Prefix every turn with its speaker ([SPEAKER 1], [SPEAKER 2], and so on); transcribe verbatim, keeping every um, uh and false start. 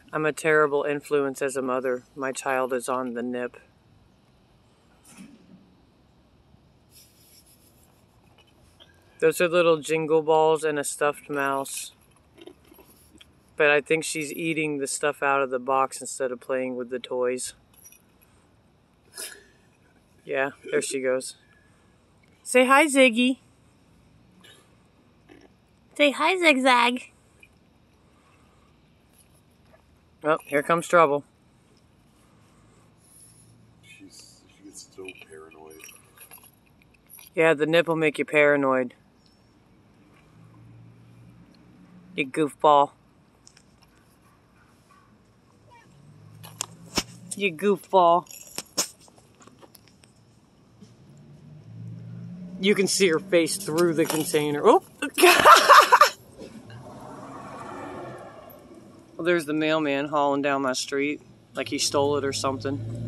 [SPEAKER 1] I'm a terrible influence as a mother. My child is on the nip. Those are little jingle balls and a stuffed mouse. But I think she's eating the stuff out of the box instead of playing with the toys. Yeah, there she goes. Say hi, Ziggy. Say hi, Zig Zag. Oh, here comes trouble.
[SPEAKER 2] She's, she gets so paranoid.
[SPEAKER 1] Yeah, the nip will make you paranoid. You goofball. You goofball. You can see her face through the container. Oh! Well, there's the mailman hauling down my street. Like he stole it or something.